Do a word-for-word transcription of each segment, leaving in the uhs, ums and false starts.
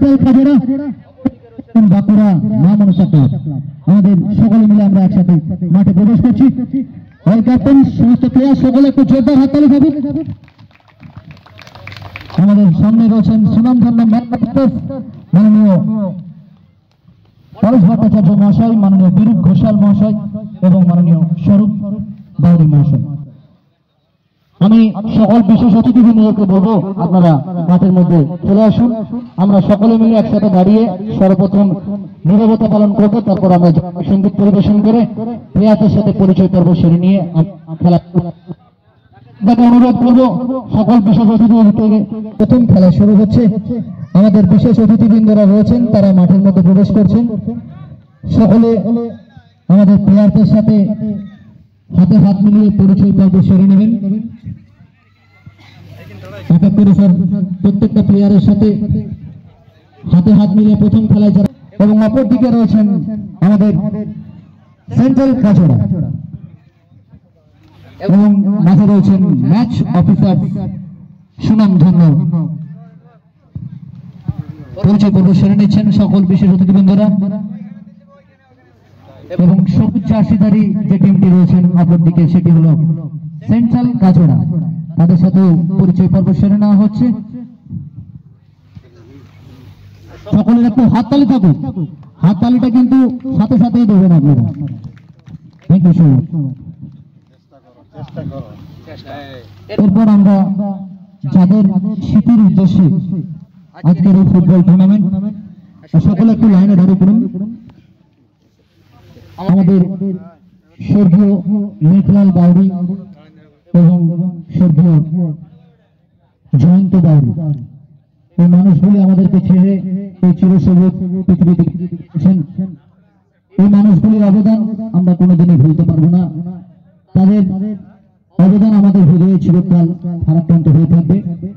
Central খাজোড়া Bankura মা Manasa club, আমাদের সকলে মিলে আমরা একসাথে মাঠে প্রবেশ করছি। অল ক্যাপ্টেন, সমস্ত প্লেয়ার সকলে একটু জোরদার হাততালি খাবে। আমাদের সামনে রয়েছেন সুনামধন্য মাননীয় পরেশ ভট্টাচার্য মহাশয়, মাননীয় বিরূপ ঘোষাল মহাশয় এবং মাননীয় স্বরূপ বাউরি মহাশয়। আমি সকল বিশেষ অতিথিবৃন্দকে বলবো আপনারা মাঠের মধ্যে চলে আসুন। আমরা সকলে মিলে একসাথে দাঁড়িয়ে সর্বপ্রথম নীরবতা পালন করবো, তারপর আমরা সঙ্গীত পরিবেশন করে প্লেয়ারদের সাথে পরিচয় পর্ব সেরে নিয়ে খেলা আপনাকে অনুরোধ করবো সকল বিশেষ অতিথি থেকে প্রথম খেলা শুরু হচ্ছে। আমাদের বিশেষ অতিথিবৃন্দরা রয়েছেন, তারা মাঠের মধ্যে প্রবেশ করছেন। সকলে আমাদের প্লেয়ারদের সাথে হাতে হাত মিলিয়ে পরিচয় পর্ব সেরে নেবেন। এক এক করে স্যার প্রত্যেকটা প্লেয়ারের সাথে হাতে হাত মিলিয়ে প্রথম খেলায় যারা, এবং অপর দিকে রয়েছেন আমাদের সেন্ট্রাল খাজোড়া এবং মাঝে রয়েছেন ম্যাচ অফিসার সুনামধন্য। পরিচয় পর্ব সেরে নিচ্ছেন সকল বিশেষ অতিথিবৃন্দরা এবং সবুজ জার্সিধারী যে টিমটি রয়েছেন অপর দিকে, সেটি হলো সেন্ট্রাল খাজোড়া। তাদের সাথে পরিচয় পর্ব সেরে নেওয়া হচ্ছে। সকলের একটু হাততালি থাকুক, হাততালিটা কিন্তু সাথে সাথেই দেবেন আপনারা। Thank you so much. এরপর আমরা যাদের স্মৃতির উদ্দেশ্যে আজকের এই ফুটবল টুর্নামেন্ট, সকলে একটু লাইনে দাঁড়িয়ে পড়ুন। আমাদের স্বর্গীয় মেঘলাল বাউরি এবং স্বর্গীয় জয়ন্ত বাউরি, এই মানুষগুলি আমাদেরকে ছেড়ে এই চিরসবুজ পৃথিবীতে গেছেন। এই মানুষগুলির অবদান আমরা কোনোদিনই ভুলতে পারবো না। তাদের অবদান আমাদের হৃদয়ে চিরকাল ভারাক্রান্ত হয়ে থাকবে।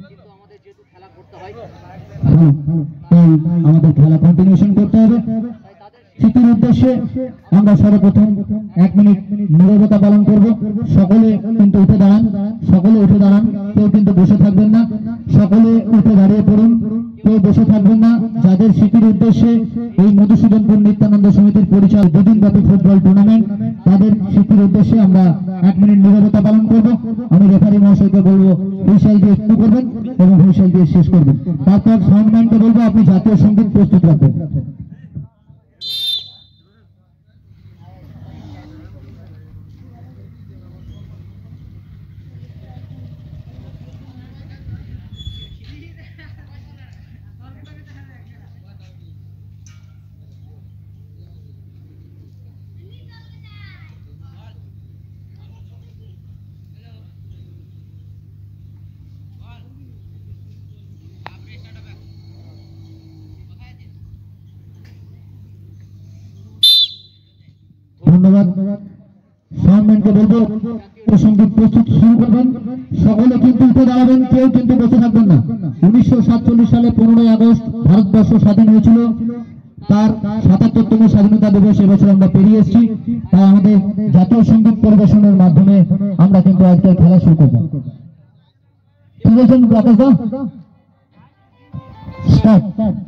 তাই আমাদের খেলা কন্টিনিউশন করতে হবে। স্মৃতির উদ্দেশ্যে আমরা সর্বপ্রথম এক মিনিট নীরবতা পালন করব। সকলে কিন্তু উঠে দাঁড়ান, সকলে উঠে দাঁড়ান, কেউ কিন্তু বসে থাকবেন না। সকলে উঠে দাঁড়িয়ে পড়ুন, কেউ বসে থাকবেন না। যাদের স্মৃতির উদ্দেশ্যে এই মধুসূদনপুর নিত্যানন্দ সমিতির পরিচয় দুদিন ব্যাপী ফুটবল টুর্নামেন্ট, তাদের স্মৃতির উদ্দেশ্যে আমরা এক মিনিট নীরবতা পালন করব। আমি রেফারি মহাশয়কে বলবো হুইসেল দিয়ে শুরু করবেন এবং হুইসেল দিয়ে শেষ করবেন। তারপর সাউন্ডম্যানকে বলবো আপনি জাতীয় সঙ্গীত প্রস্তুত রাখবেন। ধন্যবাদ। সাউন্ডম্যানকে বলবো সঙ্গীত প্রস্তুত শুরু করবেন। সকলে কিন্তু উঠে দাঁড়াবেন, কেউ কিন্তু বসে থাকবেন না। উনিশশো সাতচল্লিশ সালে পনেরোই আগস্ট ভারতবর্ষ স্বাধীন হয়েছিল। তার সাতাত্তরতম স্বাধীনতা দিবস এবছর আমরা পেরিয়ে এসেছি। তাই আমাদের জাতীয় সঙ্গীত পরিবেশনের মাধ্যমে আমরা কিন্তু আজকের খেলা শুরু করব। ঠিক আছেন রাকেশ দা? স্টার্ট।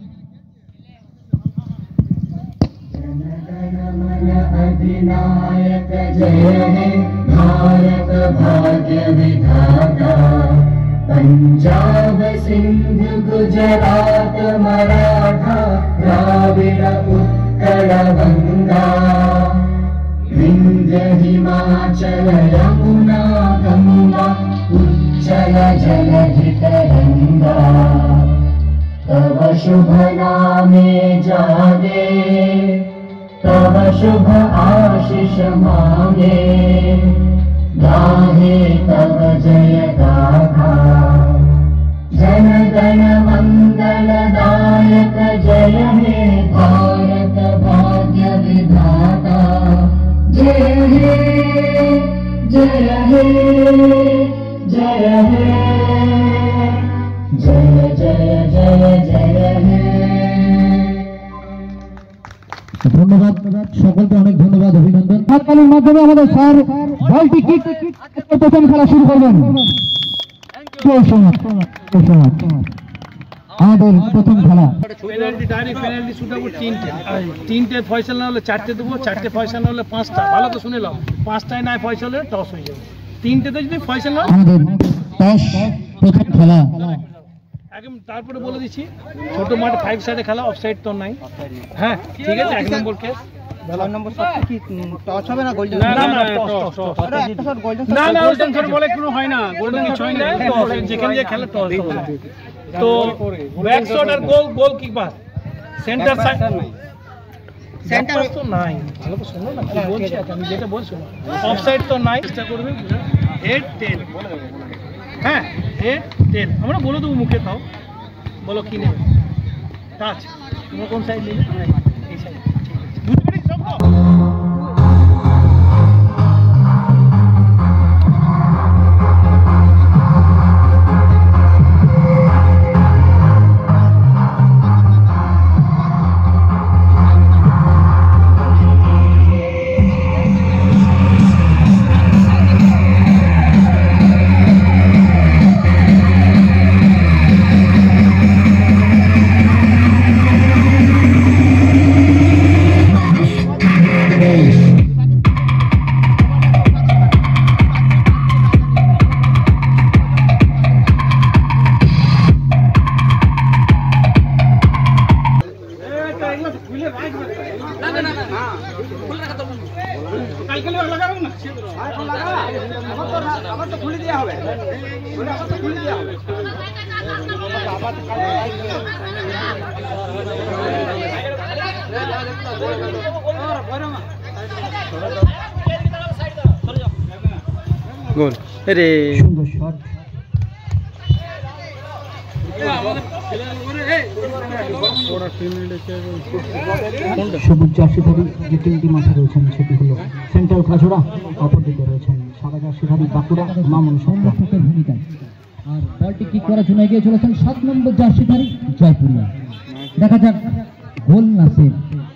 अधिनायक जय हे भारत भाग्य विधाता, पंजाब सिंध गुजरात मराठा द्राविड़ उत्कल गंगा, विंध्य हिमाचल यमुना गंगा उच्चल जलधि तरंगा, तव शुभ नामे जागे तव शुभ आशीष मांगे, गाहे तव जय गाथा। जन गण मंगल दायक जय हे भारत भाग्य विधाता, जय हे जय हे जय हे जय जय जय जय हे। ধন্যবাদ সকলকে, অনেক ধন্যবাদ, অভিনন্দন। হাততালির মাধ্যমে আমাদের স্যার বলটি কিক প্রথম খেলা শুরু করবেন। আমাদের প্রথম খেলা penalty direct penalty shoot out তিনটে তিনটে ফয়সাল না হলে চারটে দেবো, চারটে ফয়সাল না হলে পাঁচটা। ভালো তো শুনে নাও, পাঁচটায় নাই ফয়সাল হলে টস হয়ে যাবে, তিনটেতে যদি ফয়সাল না আমাদের টস প্রথম খেলা একদম। তারপরে বলে দিচ্ছি ছোট মাঠে ফাইভ সাইডে খেলা, অফ সাইড তো নাই। হ্যাঁ ঠিক আছে, এক নম্বর কেস। না না না টস টস না না ওরকম শট বলে কোনো হয় না, গোল্ডেন কিছু হয় না, টস যেখানে যে খেলা টস হবে। তো ব্যাক শট আর goal goalkeeper centre side centre তো নাই। ভালো তো শোনো না কি বলছি, আমি যেটা বলছি অফ সাইড তো নাই। চেষ্টা করবে হেড টেল, হ্যাঁ হেড টেল আমরা বলে দেবো মুখে, তাও বলো কি নেবে। টাচ তোমরা কোন সাইড নেবে? এই সাইড। বুঝতে পেরেছি সব তো? গোল রে সুন্দর শট। সবুজ জার্সিধারী যে তিনটি মাঠে রয়েছেন সেটি হলো সেন্ট্রাল খাজুরা, অপরদিকে রয়েছেন সাদা জার্সিধারী বাঁকুড়া মামুন সংরক্ষকের ভূমিকায়। আর বলটি কিক করার জন্য এগিয়ে চলেছেন সাত নম্বর জার্সিধারী জয়পুরিয়া। দেখা যাক গোল না সেভ।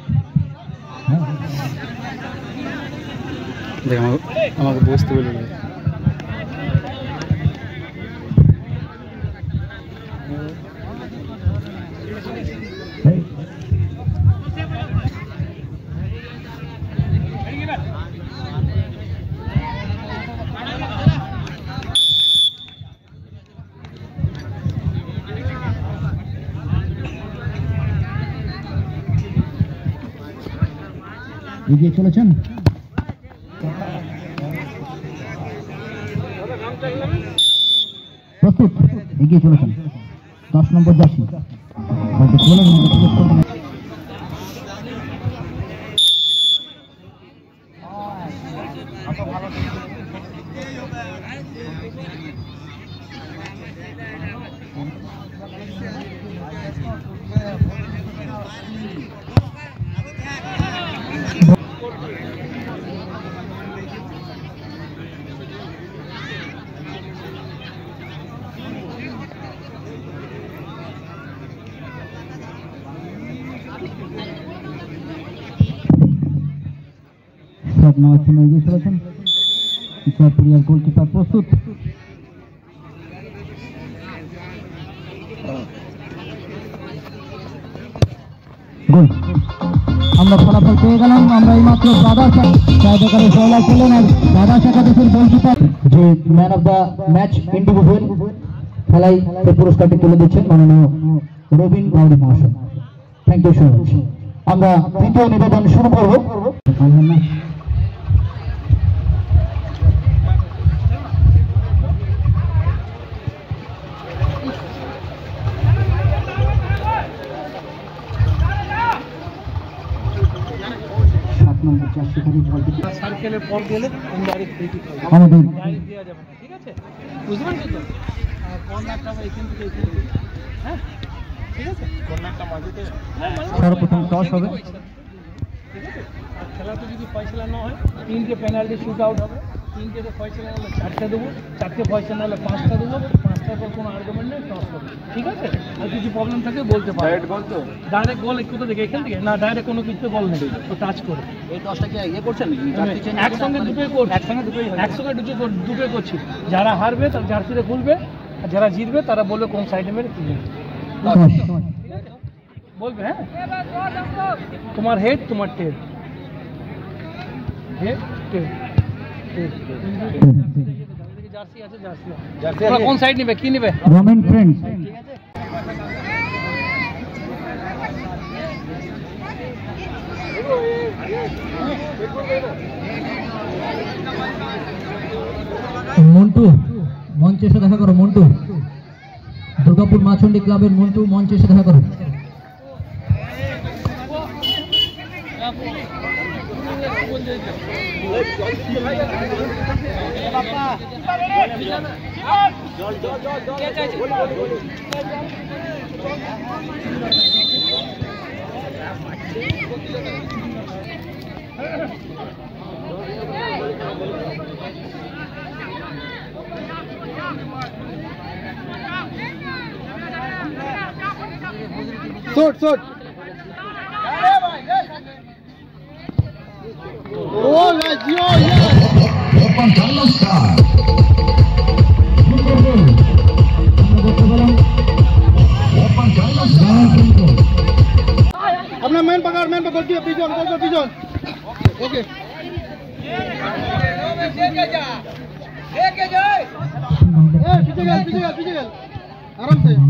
দেখ আমাকে বুঝতে বলে এগিয়ে চলেছেন প্রস্তুত, এগিয়ে চলেছেন দশ নম্বর জার্সি। নেওয়ার জন্য এগিয়ে চলেছেন জয়পুরিয়ার গোলকিপার প্রস্তুত। গোল আমরা ফলাফল পেয়ে গেলাম। আমরা এই মাত্র দাদা সাহেবের জয়লাভ করলেন। আর দাদা একাদশের গোলকিপার যে man of the match individual খেলায় এই পুরস্কারটি তুলে দিচ্ছেন মাননীয় রবীন বাউরি মহাশয়। Thank you so much. আমরা দ্বিতীয় নিবেদন শুরু করবো। সার্কেলের পর গেলে ডাইরেক্ট ফ্রি কিক হবে, আমাদের ডাইরেক্ট দেওয়া যাবে না, ঠিক আছে? বুঝতে পারছো তো? কর্নারটা এখান থেকে এখান থেকে, হ্যাঁ ঠিক আছে, কর্নারটা মাঝেতে সর্বপ্রথম টস হবে, ঠিক আছে? আর খেলাতে যদি ফয়সলা না হয় তিনটে পেনাল্টি শুট আউট হবে, তিনটে ফয়সলা হলে চারটে দেবো, চারটে ফয়সলা হলে পাঁচটা দেবো, পাঁচটার পর কোনো আর্গুমেন্ট নেই, টস করবো, ঠিক আছে? আর কিছু প্রবলেম থাকে বলতে পারো। ডাইরেক্ট গোল তো? ডাইরেক্ট গোল একটু তো দেখে এখান থেকে না, ডাইরেক্ট কোনো কিছু বল নেই, তো টাচ করে এই টসটা কি ইয়ে করছেন একসঙ্গে দুটোই করছি, একসঙ্গে দুটোই একসঙ্গে দুটো দুটোই করছি। যারা হারবে তারা জার্সিটা খুলবে, আর যারা জিতবে তারা বলবে কোন সাইডে মেরে কি বলবে হ্যাঁ তোমার হেড তোমার টেল হেড টেল জার্সি আছে জার্সি জার্সি কোন সাইড নেবে কি নেবে রমেন ফ্রেন্ডস মন্টু মঞ্চে এসে দেখা করো মন্টু দুর্গাপুর মাছন্ডি ক্লাবের মন্টু মঞ্চে এসে দেখা করো শট শট ও লাজিও अपना मैन पकड़ मैन पकड़ दिया पिजन गोल कर पिजन ओके लेके जा लेके जा ए पीछे गया पीछे गया पीछे गया आराम से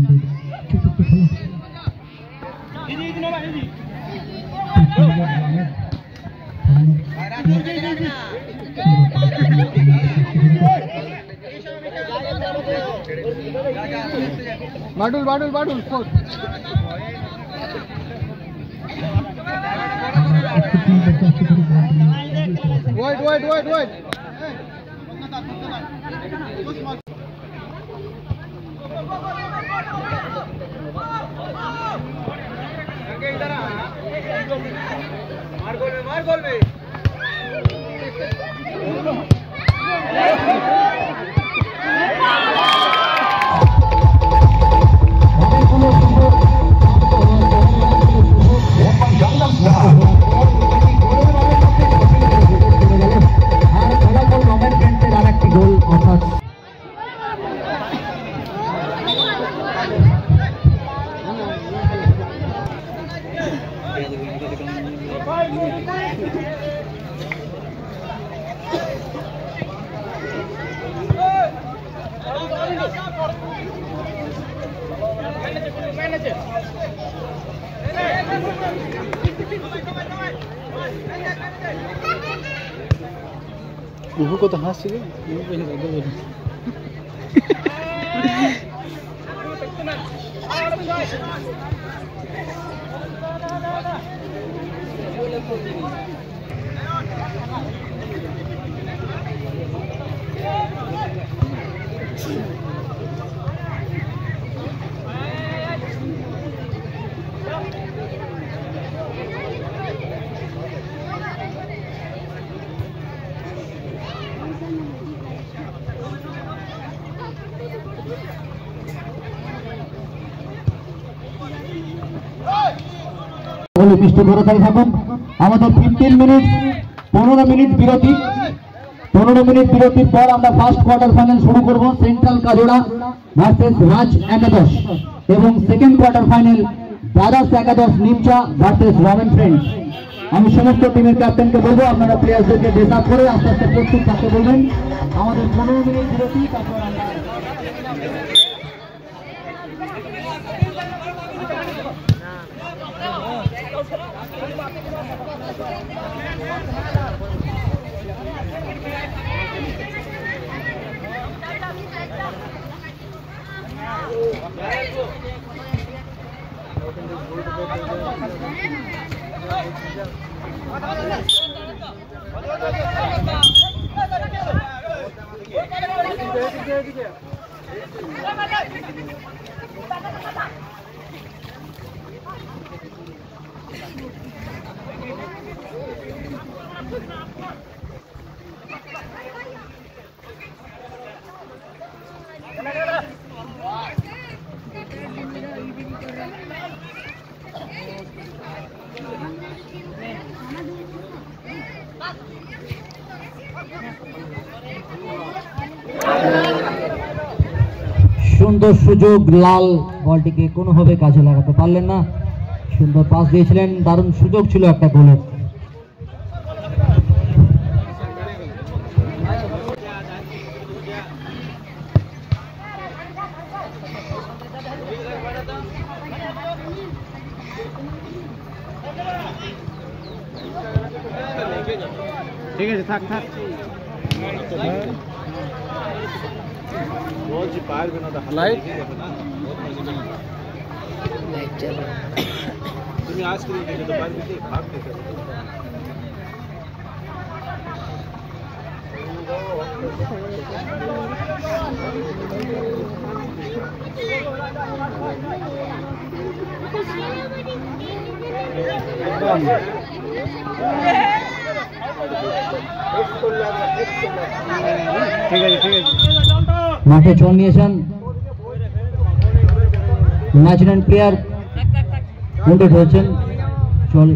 इजी इजी ना इजी बाडुल बाडुल बाडुल वाइड वाइड वाइड वाइड इधर आ मार गोल में मार गोल में उहु को तो हाथ से মিষ্টি ঘোরাতাই থাকুন আমাদের ফিফটিন মিনিট পনেরো মিনিট বিরতি পনেরো মিনিট বিরতির পর আমরা ফার্স্ট কোয়ার্টার ফাইনাল শুরু করব সেন্ট্রাল কাজোড়া ভার্সেস রাজ একাদশ এবং সেকেন্ড কোয়ার্টার ফাইনাল দ্বাদশ একাদশ নিমচা ভার্সেস রমেন ফ্রেন্ডস আমি সমস্ত টিমের ক্যাপ্টেনকে বলবো আপনারা প্লেয়ারদেরকে ড্রেস আপ করে আস্তে আস্তে প্রস্তুত থাকতে বলবেন আমাদের পনেরো মিনিট বিরতি তারপর আমরা সুন্দর সুযোগ, লাল বলটিকে কোনোভাবে কাজে লাগাতে পারলেন না। সুন্দর পাস দিয়েছিলেন, দারুণ সুযোগ ছিল একটা গোলের। ঠিক আছে, থাক থাক বলছি পারবে না। লাইট তুমি আইসক্রিম খেতে তো পারবে কি? ভাগ খেতে ঠিক আছে, ঠিক আছে। মাঠে জল নিয়েছেন ন্যাশনাল প্লেয়ার উইকেট হয়েছেন জল।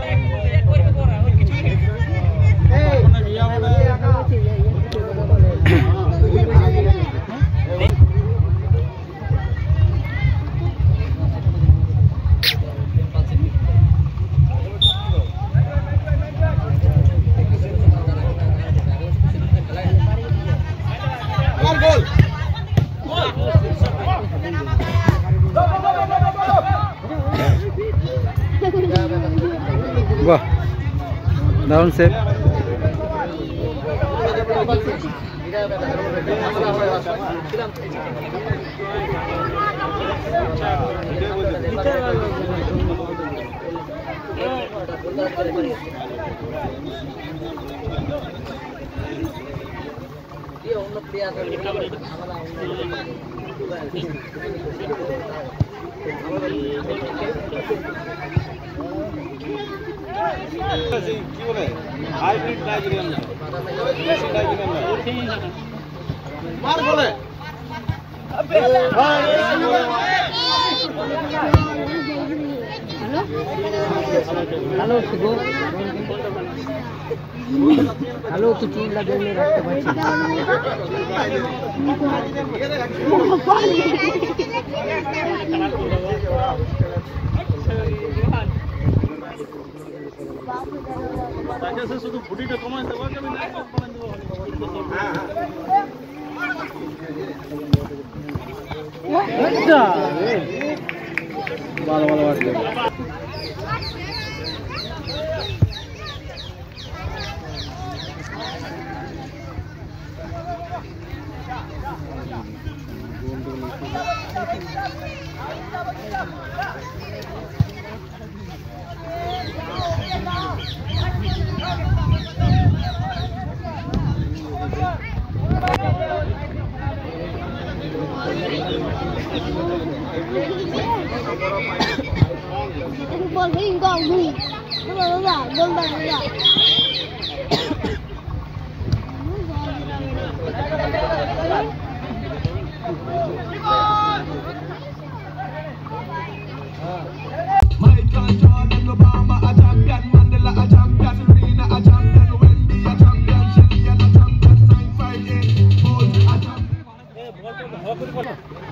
বাহ, দারুণ সেভ। কি বলে হাইব্রিড নাইজেরিয়ান না, দেশি নাইজেরিয়ান না, মার বলে হ্যালো গো হ্যালো তো চুল লাগিয়ে রাখতে পারছি শুধু ফুটিটা কমাই দেবো ভালো ভালো বাড়ছে। Bol hình gọn gì? Nó là nó giả, đơn bằng nó giả. Michael Jordan, Obama a champion, Mandela a champion, Serena a champion, Wendy a champion, Shelly a champion, nine five eight, Bolt a champion.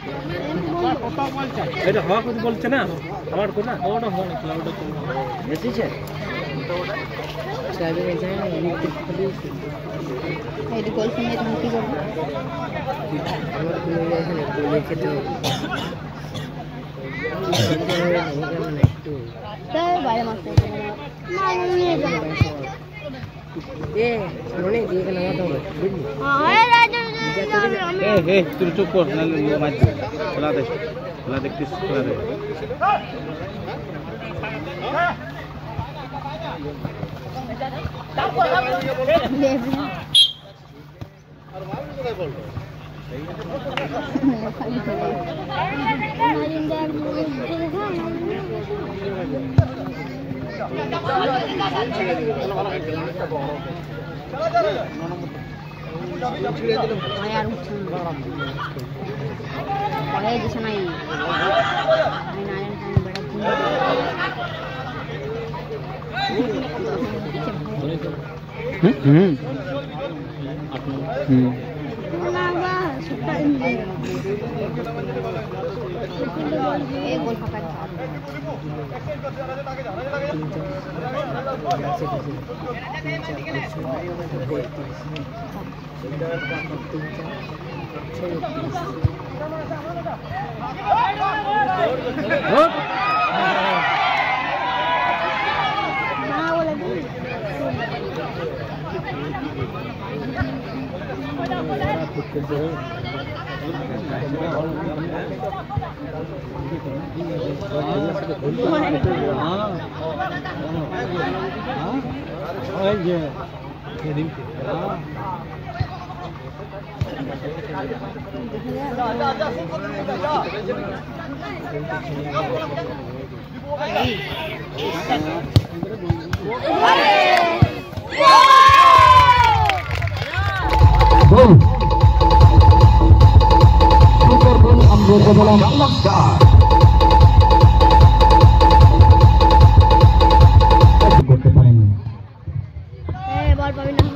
এটা হওয়া কথা বলছে না আমার কোনা ওটা হওয়া না ক্লাউডে তো এসেছে সাহেবের এখানে ইলেকট্রিক পুলিশ এই যে কলফিন এর কি করব আমার কোন এখানে বলে খেতে হবে একটু তাই বাইরে মারতে না নিয়ে যাও এ মনে দিয়ে গেল না তো বুঝলি হ্যাঁ রাজা এ এ তুই চুপ কর না মার দে খোলা দে খোলা দে কিস খোলা দে আর মার কোথায় বলতো হুম হুম एक गोल पकड़ Gol. Super gol ambil bola করতে পারেননি। Eh, ball pabi na.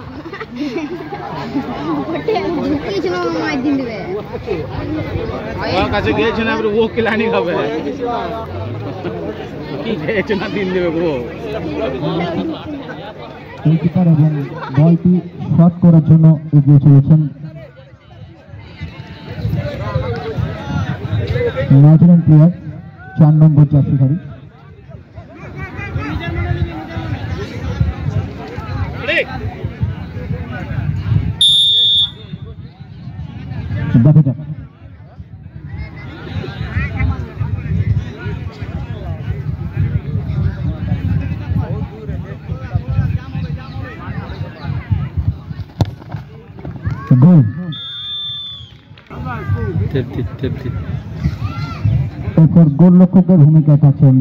কিছু না মার দিন দিবে। ওর কাছে গিয়েছে না ও কিলানি খাবে কি গিয়েছে না দিন দেবে গো গোলকিপার এবং বলটি শট করার জন্য এগিয়ে চলেছেন নিউজিল্যান্ড প্লেয়ার চার নম্বর জার্সিধারী দেখা যাক গোল এরপর গোলরক্ষকের ভূমিকায় থাকছেন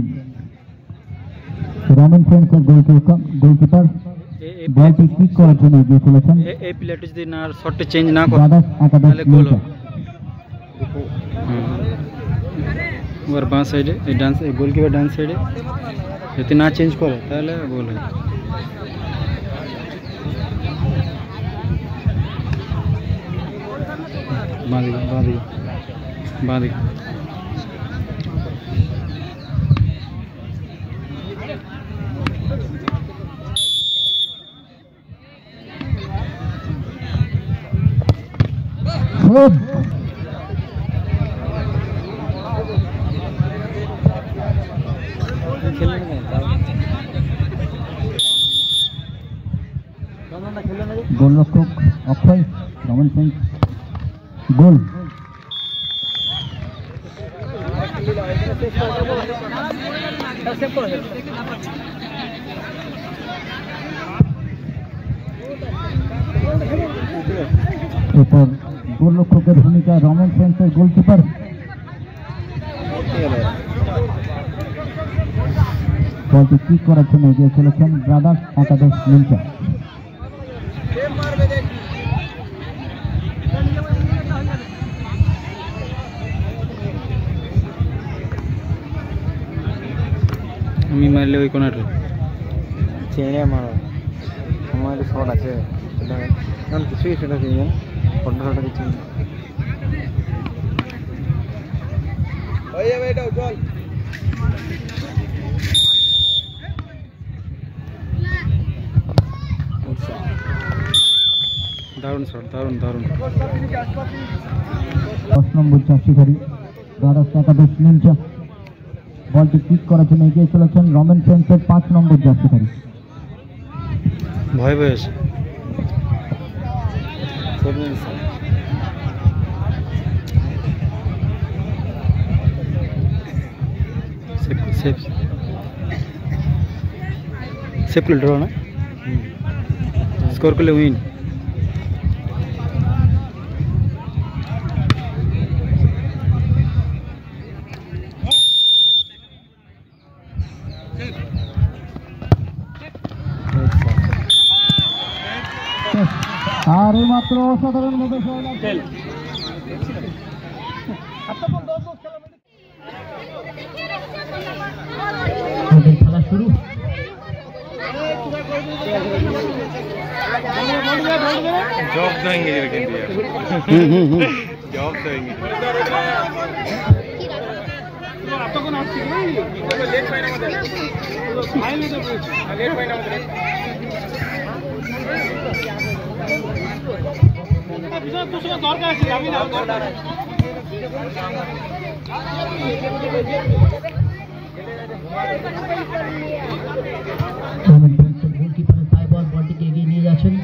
রমেন ফ্রেন্সের গোলকিপার বলটি কিক করার জন্য এগিয়ে চলেছেন এই প্লেয়ারটি যদি না শটটা চেঞ্জ না করে ব্রাদার্স একাদশ গোল হবে ওর বাঁ সাইডে এই ডান গোলকিপার ডান সাইডে যদি না চেঞ্জ করে তাহলে গোল হয় বাঁ দিকে বাঁ দিকে বাঁ দিকে গোলরক্ষক অক্ষয় রমেন ফ্রেন্স গোল এরপর গোলরক্ষকের ভূমিকা রমেন ফ্রেন্সের গোলকিপার বলটি কিক করার জন্য এগিয়ে চলেছেন ব্রাদার্স একাদশ নিমচা আমি মারলে ওই কোনাটা চেনে মারো আমার শট আছে কারণ কিছুই সেটা চেয়ে ফটো ফটো কিছু হয়ে যাবে এটাও চল দারুণ শট দারুণ দারুণ দশ নম্বর জার্সিধারী ব্রাদার্স একাদশ নিমচা বলটি কিক করার জন্য এগিয়ে চলেছেন রমেন ফ্রেন্সের পাঁচ নম্বর জার্সিধারী ভয় বয়স সেফ সেফ ড্র না স্কোর করলে উইন আর এই মাত্র অসাধারণ ভাবে খেলা শুরু जॉब देंगे लेकिन जॉब এতক্ষণ আসছি লেট পাই না আমাদের লেট পাই না আমাদের তোর সঙ্গে দরকার আছে যাবি না দরকার গোলকিপারের পায়ে বল বলটিকে এগিয়ে নিয়ে যাচ্ছেন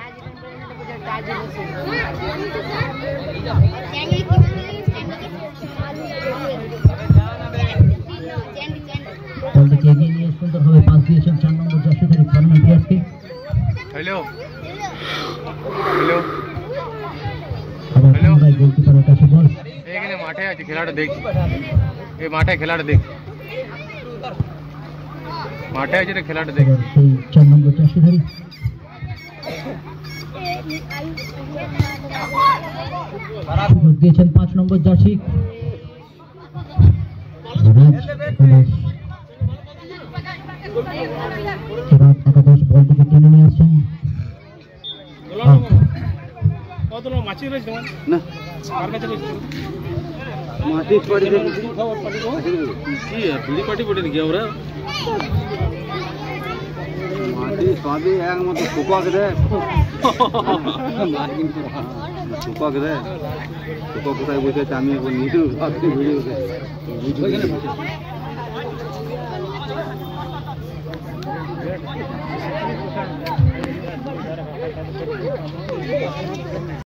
বলটিকে এগিয়ে নিয়ে সুন্দরভাবে পাস দিয়েছেন চার নম্বর জার্সিধারী ফারহান পিয়াসকে। হ্যালো হ্যালো আবার পুনরায় গোলকিপারের কাছে বল এখানে মাঠে আছে খেলাটা দেখছি এই মাঠে খেলাটা দেখছি মাঠে আছে তো খেলাটা দেখছি এবার সেই চার নম্বর জার্সিধারী সুযোগ দিয়েছেন পাঁচ নম্বর জার্সি রাজ একাদশ। এবার একাদশ বলটিকে টেনে নিয়ে আসছেন কত মাছি রয়েছে তোমার না কার কাছে রয়েছে মাঠে পড়ে দেখছি কি বিড়ি পার্টি পড়ে নাকি আমরা মাঠে সবই এক মতো সুপাক রে সুপাক রে সুপাক কোথায় বসে আছে আমি এখন নিজেও ভাবছি ভিডিও